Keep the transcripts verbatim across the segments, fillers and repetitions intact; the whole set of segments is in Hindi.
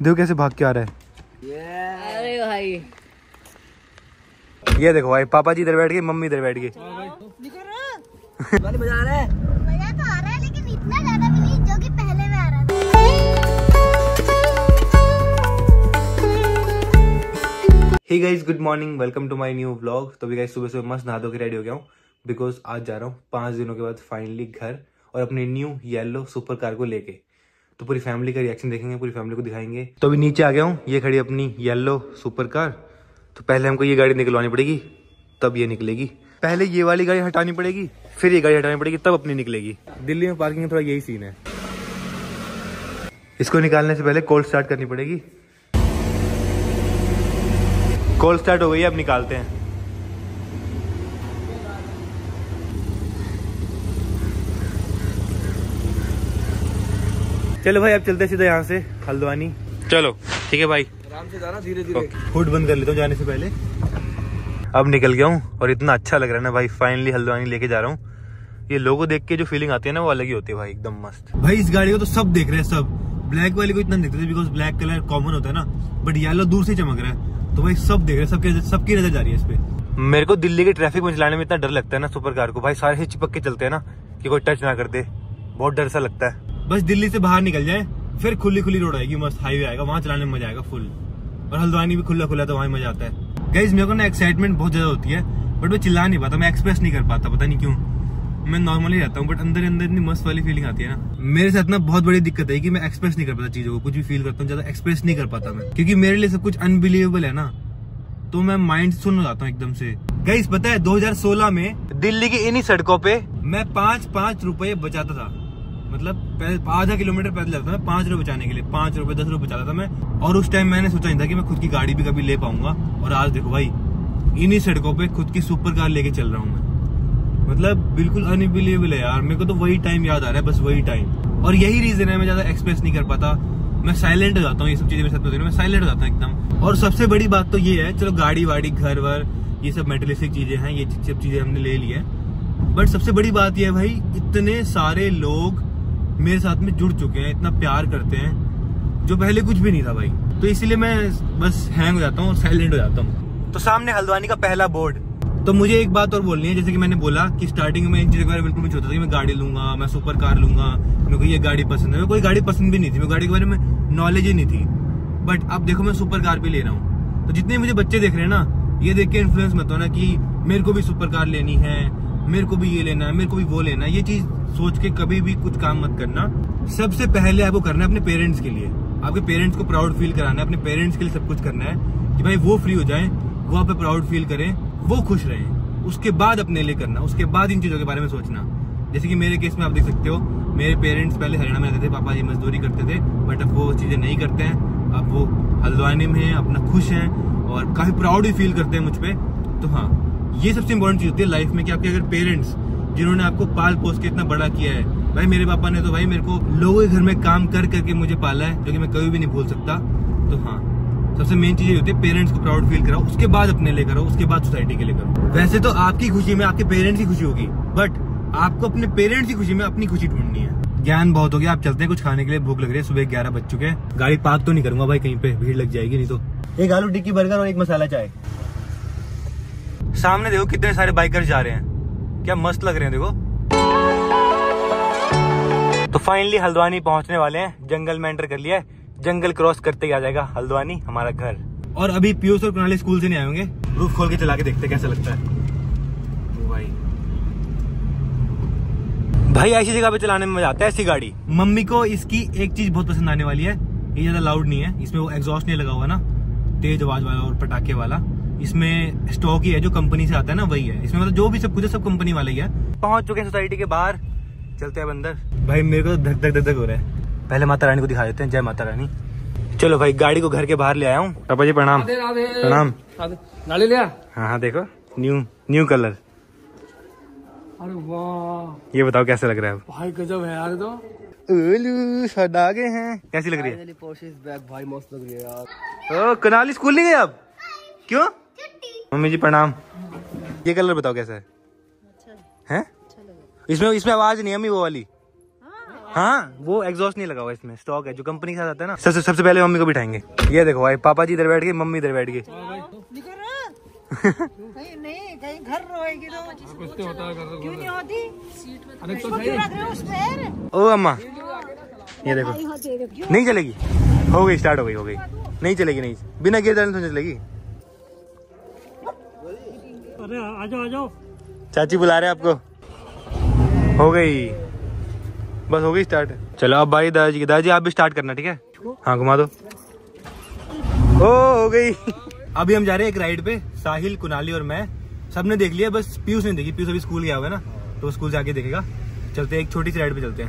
देखो कैसे भाग के आ रहा है। अरे भाई ये देखो भाई, पापा जी इधर बैठ गए, मम्मी इधर बैठ गई। मजा आ रहा है, मजा तो आ रहा है लेकिन इतना ज्यादा भी नहीं जो कि पहले में आ रहा था। Hey guys, good morning, welcome to my new vlog. तो भी गाइस सुबह सुबह मस्त नहा धो के रेडी हो गया हूँ, बिकॉज आज जा रहा हूँ पाँच दिनों के बाद फाइनली घर और अपनी न्यू येलो सुपर कार को लेके। तो पूरी फैमिली का रिएक्शन देखेंगे, पूरी फैमिली को दिखाएंगे। तो अभी नीचे आ गया हूँ, ये खड़ी अपनी येलो सुपर कार। तो पहले हमको ये गाड़ी निकलवानी पड़ेगी, तब ये निकलेगी। पहले ये वाली गाड़ी हटानी पड़ेगी, फिर ये गाड़ी हटानी पड़ेगी, तब अपनी निकलेगी। दिल्ली में पार्किंग में थोड़ा यही सीन है। इसको निकालने से पहले कोल्ड स्टार्ट करनी पड़ेगी। कोल्ड स्टार्ट हो गई है, अब निकालते हैं। चलो भाई, अब चलते सीधे यहाँ से हल्द्वानी। चलो ठीक है भाई, आराम से जाना, धीरे धीरे। हुड बंद कर लेता हूँ जाने से पहले। अब निकल गया हूँ और इतना अच्छा लग रहा है ना भाई, फाइनली हल्द्वानी लेके जा रहा हूँ। ये लोगो देख के जो फीलिंग आती है ना, वो अलग ही होती है भाई, एकदम मस्त। भाई इस गाड़ी को तो सब देख रहे हैं, सब। ब्लैक वाली को इतना देखते थे बिकॉज ब्लैक कलर कॉमन होता है ना, बट येलो दूर से चमक रहा है, तो भाई सब देख रहे हैं, सबकी सबकी नजर जा रही है इस पे। मेरे को दिल्ली के ट्रैफिक में चलाने में इतना डर लगता है ना सुपर कार को भाई, सारे से चिपक के चलते हैं ना कि कोई टच ना कर दे, बहुत डर सा लगता है। बस दिल्ली से बाहर निकल जाए, फिर खुली खुली रोड आएगी, मस्त हाईवे आएगा, वहां चलाने में मजा आएगा फुल। और हल्द्वानी भी खुला खुला, तो वहां मजा आता है। गाइस मेरे को ना एक्साइटमेंट बहुत ज्यादा होती है, बट मैं चिल्ला नहीं पाता, मैं एक्सप्रेस नहीं कर पाता, पता नहीं क्यों। मैं नॉर्मली रहता हूँ, बट अंदर अंदर इतनी मस्त वाली फीलिंग आती है ना। मेरे साथ ना बहुत बड़ी दिक्कत है कि मैं एक्सप्रेस नहीं कर पाता चीजों को, कुछ भी फील करता हूँ ज्यादा एक्सप्रेस नहीं कर पाता मैं, क्योंकि मेरे लिए सब कुछ अनबिलीवेबल है ना, तो मैं माइंड सुन हो जाता हूँ एकदम से। गाइस पता है दो हज़ार सोलह में दिल्ली की इन्हीं सड़कों पे मैं पांच पांच रुपए बचाता था, मतलब आधा किलोमीटर पैदल जाता था पांच रुपए बचाने के लिए, पांच रुपए दस रुपए बचाता था मैं। और उस टाइम मैंने सोचा नहीं था कि मैं खुद की गाड़ी भी कभी ले पाऊंगा, और आज देखो भाई इन्हीं सड़कों पे खुद की सुपर कार लेके चल रहा हूँ मैं। मतलब बिल्कुल अनबिलीवेबल है यार, मेरे को तो वही टाइम याद आ रहा है, बस वही टाइम। और यही रीजन है मैं ज्यादा एक्सप्रेस नहीं कर पाता, मैं साइलेंट हो जाता हूँ, ये सब चीजें मेरे साथ होती है, मैं साइलेंट हो जाता हूँ एकदम। और सबसे बड़ी बात तो ये है, चलो गाड़ी वाड़ी घर वर ये सब मेटेरियलिस्टिक चीजें हैं, ये सब चीजें हमने ले ली है, बट सबसे बड़ी बात ये है भाई, इतने सारे लोग मेरे साथ में जुड़ चुके हैं, इतना प्यार करते हैं, जो पहले कुछ भी नहीं था भाई। तो इसीलिए मैं बस हैंग हो जाता हूँ और साइलेंट हो जाता हूँ। तो सामने हल्द्वानी का पहला बोर्ड। तो मुझे एक बात और बोलनी है, जैसे कि मैंने बोला कि स्टार्टिंग में इन चीजों के बारे में बिल्कुल नहीं सोचा था कि मैं गाड़ी लूंगा, मैं सुपर कार लूंगा, मेरे को ये गाड़ी पसंद है। मेरे को कोई गाड़ी पसंद भी नहीं थी, मेरे गाड़ी के बारे में नॉलेज ही नहीं थी, बट अब देखो मैं सुपर कार भी ले रहा हूँ। तो जितने मुझे बच्चे देख रहे हैं ना, ये देख के इन्फ्लुएंस मत हो ना कि मेरे को भी सुपर कार लेनी है, मेरे को भी ये लेना है, मेरे को भी वो लेना है। ये चीज सोच के कभी भी कुछ काम मत करना। सबसे पहले आपको करना है अपने पेरेंट्स के लिए, आपके पेरेंट्स को प्राउड फील कराना है, अपने पेरेंट्स के लिए सब कुछ करना है कि भाई वो फ्री हो जाए, वो आप पे प्राउड फील करें, वो खुश रहें। उसके बाद अपने लिए करना, उसके बाद इन चीजों के बारे में सोचना। जैसे कि मेरे केस में आप देख सकते हो, मेरे पेरेंट्स पहले हरियाणा में रहते थे, पापा जी मजदूरी करते थे, बट अब वो चीजें नहीं करते हैं, अब वो हल्द्वानी में हैं, अपना खुश हैं और काफी प्राउड भी फील करते हैं मुझ पे। तो हाँ, ये सबसे इंपॉर्टेंट चीज होती है लाइफ में कि आपके अगर पेरेंट्स जिन्होंने आपको पाल पोस के इतना बड़ा किया है, भाई मेरे पापा ने तो भाई मेरे को लोगों के घर में काम कर करके मुझे पाला है, जो कि मैं कभी भी नहीं भूल सकता। तो हाँ, सबसे मेन चीज ये होती है, पेरेंट्स को प्राउड फील कराओ, उसके बाद अपने लिए करो, उसके बाद सोसाइटी के लिए करो। वैसे तो आपकी खुशी में आपके पेरेंट्स की खुशी होगी, बट आपको अपने पेरेंट्स की खुशी में अपनी खुशी ढूंढनी है। ज्ञान बहुत हो गया, आप चलते हैं, कुछ खाने के लिए भूख लग रही है, सुबह ग्यारह बज चुके हैं। गाड़ी पार्क तो नहीं करूंगा भाई, कहीं पे भीड़ लग जाएगी, नहीं तो। एक आलू टिक्की बर्गर और एक मसाला चाय। सामने देखो कितने सारे बाइकर्स जा रहे हैं, क्या मस्त लग रहे हैं देखो। तो फाइनली हल्द्वानी पहुंचने वाले हैं, जंगल में एंटर कर लिया है, जंगल क्रॉस करते ही आ जाएगा हल्द्वानी हमारा घर। और अभी पीयूष और प्रणाली स्कूल से नहीं आए होंगे, रूफ खोल के चला के देखते कैसा लगता है। ओ भाई भाई ऐसी जगह पे चलाने में मजा आता है, ऐसी गाड़ी। मम्मी को इसकी एक चीज बहुत पसंद आने वाली है, ये ज्यादा लाउड नहीं है, इसमें वो एग्जॉस्ट नहीं लगा हुआ ना, तेज आवाज वाला और पटाखे वाला। इसमें स्टॉक ही है, जो कंपनी से आता है ना वही है, इसमें मतलब जो भी सब कुछ है सब कंपनी वाला ही है। पहुंच चुके हैं सोसाइटी के बाहर, चलते हैं अंदर। भाई मेरे को तो धक धक धक धक हो रहा है। पहले माता रानी को दिखा देते हैं, जय माता रानी। चलो भाई, गाड़ी को घर के बाहर ले आया हूँ। पापा जी प्रणाम। प्रणाम। गाड़ी लिया? हाँ हाँ, देखो न्यू न्यू कलर। अरे वाह, ये बताओ कैसा लग रहा है भाई? गजब है यार। तो ओलू सड आ गए हैं, कैसी लग रही है? भाई मस्त लग रही है यार। ओ कुनाली स्कूल नहीं गए अब? क्यों? मम्मी जी प्रणाम। ये कलर बताओ कैसा है? अच्छा है? इसमें इसमें आवाज नहीं है अम्मी, वो वाली हाँ वो एग्जॉस्ट नहीं लगा हुआ इसमें, स्टॉक है जो कंपनी के साथ आता है ना। सबसे सबसे पहले मम्मी को बिठाएंगे। ये देखो भाई, पापा जी इधर बैठ गए, मम्मी इधर बैठ गए। नहीं नहीं कहीं घर रोएगी तो कुछ तो होता है, क्यों नहीं होती? अरे तो क्यों रख रहे हो उस पर? ओ अम्मा ये देखो, नहीं चलेगी। हो गई, स्टार्ट हो गई, हो गई। नहीं चलेगी, नहीं बिना गियर डालने तो चलेगी। अरे आ जाओ आ जाओ, चाची बुला रहे हैं आपको। हो गई, बस हो गई स्टार्ट। चलो अब भाई दादाजी की, दादाजी आप भी स्टार्ट करना, ठीक है? हाँ घुमा दो। ओ हो गई। अभी हम जा रहे हैं एक राइड पे, साहिल, कुनाली और मैं। सबने देख लिया, बस पीयूष ने देखी। पीयूष अभी स्कूल गया हुआ है ना, तो स्कूल से आके देखेगा। चलते हैं, एक छोटी सी राइड पे चलते हैं।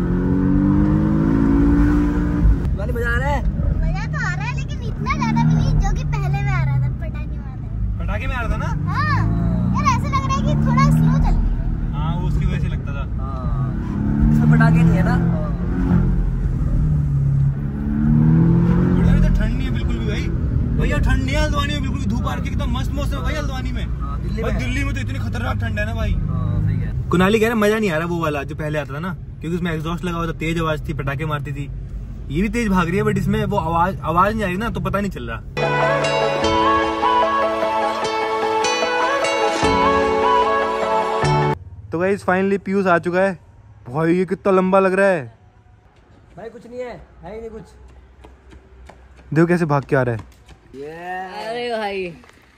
मजा आ रहा है? मजा तो आ रहा है लेकिन इतना ज्यादा भी नहीं जो कि पहले में आ रहा था। पटाखे मारने पटाखे में आ रहा था ना? हाँ यार, ऐसा लग रहा है कि थोड़ा स्लो चल रही है। हाँ वो उसकी वजह से लगता था। इसमें पटाखे नहीं है ना? तो ठंड नहीं है बिल्कुल भी भाई। भैया ठंड नहीं है हल्द्वानी में बिल्कुल भी, धूप आ रही है, एकदम मस्त मौसम है भाई हल्द्वानी में। भाई दिल्ली में तो इतनी खतरनाक ठंड है ना भाई। कुनाली कह रहा मजा नहीं आ रहा वो वाला जो पहले आता था ना, क्योंकि उसमें एग्जॉस्ट लगा हुआ था, तेज आवाज थी, पटाखे मारती थी। ये भी तेज भाग रही है, बट इसमें वो आवाज आवाज नहीं आ रही ना, तो पता नहीं चल रहा। तो गाइस फाइनली पीयूष आ चुका है। भाई ये कितना लंबा लग रहा है भाई। कुछ नहीं है, है ही नहीं कुछ। देखो कैसे भाग के आ रहा है। अरे भाई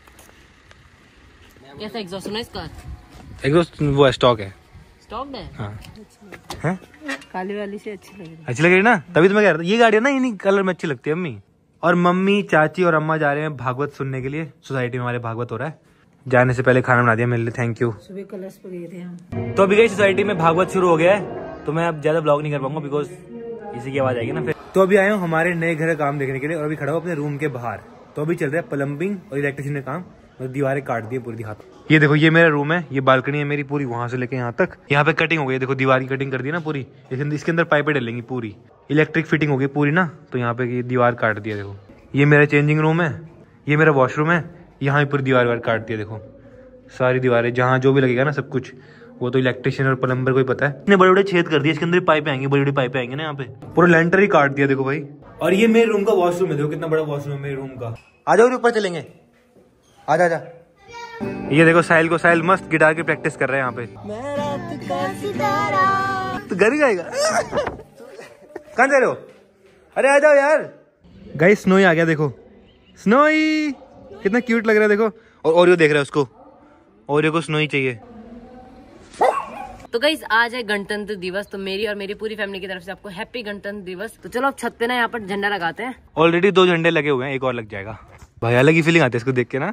कैसा एग्जॉस्ट है इसका? एग्जॉस्ट वो है, स्टॉक है। स्टॉक है? हाँ है? काली वाली से अच्छी लग रही है। अच्छी लग रही है ना, तभी तो मैं कह रहा था। ये गाड़ी है ना, इन्हीं कलर में अच्छी लगती है अम्मी। और मम्मी, चाची और अम्मा जा रहे हैं भागवत सुनने के लिए। सोसाइटी में हमारे भागवत हो रहा है। जाने से पहले खाना बना दिया मेरे लिए, थैंक यू। सुबह कलर्स पे गए थे हम। तो अभी गई सोसाइटी में भागवत शुरू हो गया है, तो मैं अब ज्यादा ब्लॉग नहीं कर पाऊंगा बिकॉज इसी की आवाज आएगी ना फिर। तो अभी आया हूँ हमारे नए घर का काम देखने के लिए, और अभी खड़ा हूँ अपने रूम के बाहर। तो अभी चल रहा है प्लम्बिंग और इलेक्ट्रिशियन का काम। मतलब दीवारें काट दी पूरी हाथ। ये देखो, ये मेरा रूम है, ये बालकनी है मेरी पूरी, वहां से लेके यहाँ तक। यहाँ पे कटिंग हो गई, देखो दीवार की कटिंग कर दी ना पूरी। इसके अंदर पाइपें डलेंगी पूरी, इलेक्ट्रिक फिटिंग हो गई पूरी ना। तो यहाँ पे दीवार काट दिया देखो। ये मेरा चेंजिंग रूम है, ये मेरा वॉशरूम है। यहाँ पूरी दीवार वार काट दिया देखो, सारी दीवारें, जहाँ जो भी लगेगा ना सब कुछ, वो तो इलेक्ट्रिशियन और प्लम्बर को ही पता है। इतने बड़े बड़े छेद कर दिए, इसके अंदर पाइपें आएंगी, बड़ी बड़ी पाइपें आएंगी ना यहाँ पे। पूरा लेंटर ही काट दिया देखो भाई। और ये मेरे रूम का वॉशरूम है, देखो कितना बड़ा वॉशरूम है मेरे रूम का। आ जाओ ऊपर चलेंगे, आजा आजा। ये देखो साहिल को, साहिल मस्त गिटार की प्रैक्टिस कर रहा है यहाँ पे। मैं रात का सितारा। तो घर ही जाएगा। कहाँ जा रहे हो? अरे आ जाओ यार। गाइस स्नोई आ गया देखो, स्नोई कितना क्यूट लग रहा है देखो। और ओरियो देख रहा है उसको, ओरियो को स्नोई चाहिए। तो गाइस आज है गणतंत्र दिवस, तो मेरी और मेरी पूरी फैमिली की तरफ से आपको हैप्पी गणतंत्र दिवस। तो चलो अब छत पे ना यहाँ पर झंडा लगाते हैं। ऑलरेडी दो झंडे लगे हुए हैं, एक और लग जाएगा भाई। अलग ही फीलिंग आती है इसको देख के ना।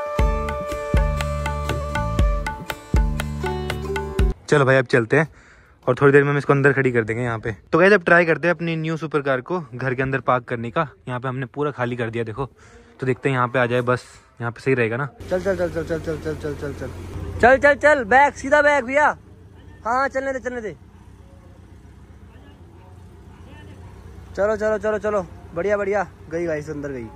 चलो भाई अब चलते हैं, और थोड़ी देर में हम इसको अंदर खड़ी कर देंगे यहाँ पे। तो गाइस अब ट्राई करते हैं अपनी न्यू सुपर कार को घर के अंदर पार्क करने का। यहाँ पे हमने पूरा खाली कर दिया देखो, तो देखते हैं यहाँ पे आ जाए, बस यहाँ पे सही रहेगा ना। चल चल चल चल चल चल चल चल चल चल चल चल चल बैग, सीधा बैग भैया। हाँ चलने दे चलने दे, चलो चलो चलो चलो, बढ़िया बढ़िया। गई गाइस अंदर गई।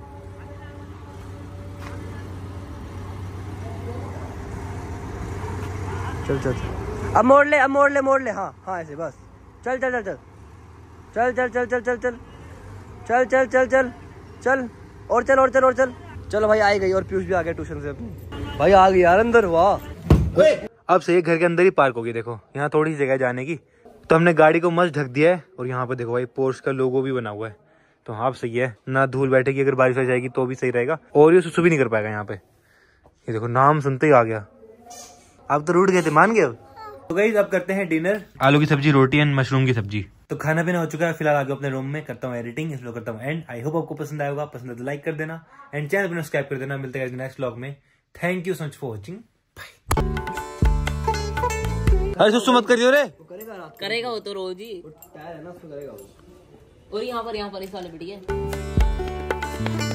चल चल चल, अब मोड़ ले, अब मोड़ ले, मोड़ ले। हाँ हाँ ऐसे बस। चल चल चल चल चल चल चल चल चल चल चल चल चल चल चल और चल और चल और चल। चलो भाई आई गई, और पीयूष भी आ गया ट्यूशन से अपनी। भाई आ गई यार अंदर, वाह। अब से घर के अंदर ही पार्क होगी देखो, यहाँ थोड़ी जगह जाने की। तो हमने गाड़ी को मस्त ढक दिया है, और यहाँ पे देखो भाई पोर्श का लोगो भी बना हुआ है। तो हाँ सही है ना, धूल बैठेगी, अगर बारिश आ जाएगी तो भी सही रहेगा। और ये सुसु भी नहीं कर पाएगा यहाँ पे। ये देखो नाम सुनते ही आ गया। आप तो रूठ गए थे, मान गए। तो गाइस अब करते हैं डिनर, आलू की सब्जी, रोटी एंड मशरूम की सब्जी। तो खाना पीना हो चुका है, फिलहाल आगे अपने रूम में करता हूँ एडिटिंग, इसलिए करता हूँ एंड। आई होप आपको पसंद आएगा, पसंद है तो लाइक कर देना एंड चैनल को सब्सक्राइब कर देना। मिलते हैं नेक्स्ट व्लॉग में। Thank you so much for watching, अरे सुसु मत करियो रे। करेगा वो तो रोज ही, टायर है ना उसको करेगा वो। और यहाँ पर यहाँ पर इस वाले पे ठीक है।